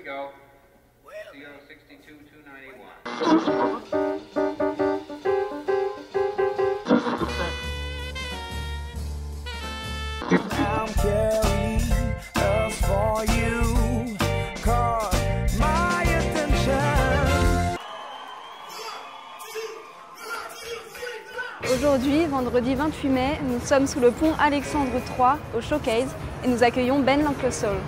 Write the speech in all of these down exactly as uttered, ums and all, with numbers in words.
go. zero sixty-two two ninety-one. I'm carrying us for you, caught my attention. Aujourd'hui, vendredi vingt-huit mai, nous sommes sous le pont Alexandre trois au Showcase et nous accueillons Ben l'Oncle Soul.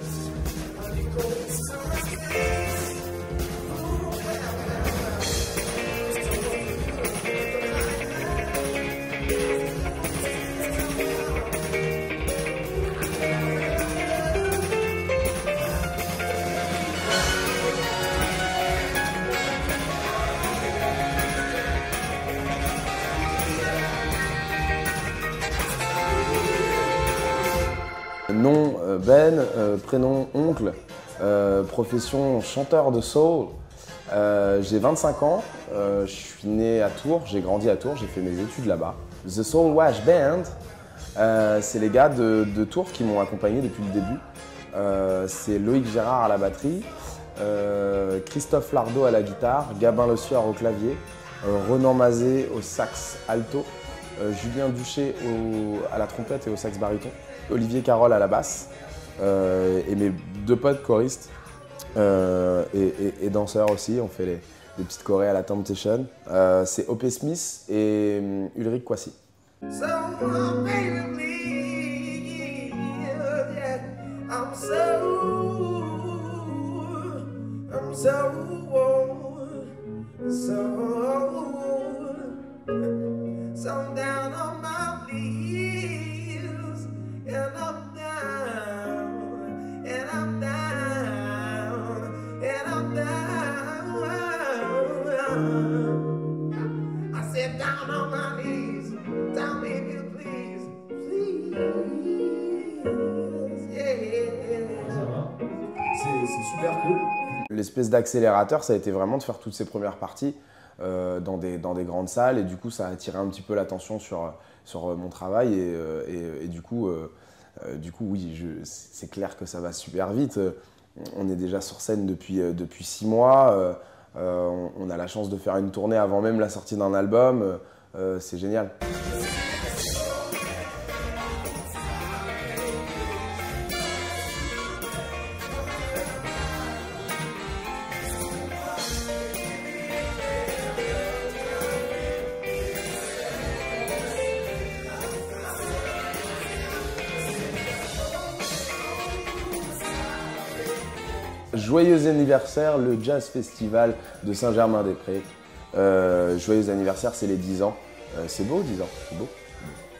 Nom euh, Ben, euh, prénom Oncle, euh, profession chanteur de soul. Euh, j'ai vingt-cinq ans, euh, je suis né à Tours, j'ai grandi à Tours, j'ai fait mes études là-bas. The Soul Wash Band, euh, c'est les gars de, de Tours qui m'ont accompagné depuis le début. Euh, c'est Loïc Gérard à la batterie, euh, Christophe Lardot à la guitare, Gabin Le Sueur au clavier, euh, Renan Mazet au sax alto, euh, Julien Duché au, à la trompette et au sax baryton, Olivier Carole à la basse, euh, et mes deux potes choristes euh, et, et, et danseurs aussi, on fait les, les petites chorés à la Temptation. Euh, c'est O P Smith et um, Ulrich Kwasi. So, uh, baby, please, yeah, I'm so, I'm so, so, so down on my knees, and I'm down, and I'm down, and I'm down. I said down on my knees, down baby, please, please, yeah. C'est super cool. L'espèce d'accélérateur, ça a été vraiment de faire toutes ces premières parties euh, dans, des, dans des grandes salles, et du coup ça a attiré un petit peu l'attention sur, sur mon travail, et, et, et du coup, euh, du coup oui, c'est clair que ça va super vite. On est déjà sur scène depuis, depuis six mois, euh, on, on a la chance de faire une tournée avant même la sortie d'un album, euh, c'est génial. Joyeux anniversaire, le Jazz Festival de Saint-Germain-des-Prés. Euh, joyeux anniversaire, c'est les dix ans. Euh, c'est beau, dix ans, c'est beau.